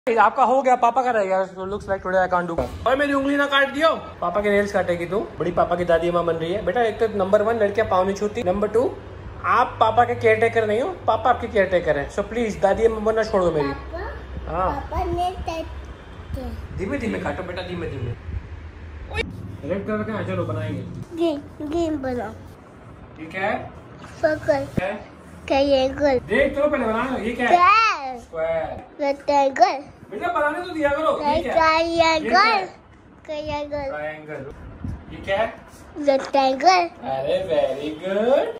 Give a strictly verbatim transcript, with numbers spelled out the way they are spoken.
आपका हो गया, पापा का रह गया। Looks like today I can't do. और मेरी उंगली ना काट दियो। पापा के नेल्स काटेगी तू। बड़ी पापा की दादी माँ बन रही है बेटा। एक तो नंबर वन लड़कियां पाँव नहीं छूती, नंबर टू आप पापा के केयर टेकर नहीं हो, पापा आपके केयर टेकर है। सो प्लीज दादी अम्मा बनना छोड़ दो मेरी। हाँ धीमे धीमे काटो बेटा, धीमे धीमे। रेड कलर का चलो बनाएंगे। गेम गेम बनाओ। ठीक है सर्कल है? ट्रायंगल। देख तो पहले बनाना। ये क्या है? स्क्वायर। रेक्टेंगल। बेटा बनाने तो दिया करो। ये क्या है? Triangle triangle. ट्रायंगल। ये क्या है? रेक्टेंगल। अरे वेरी गुड।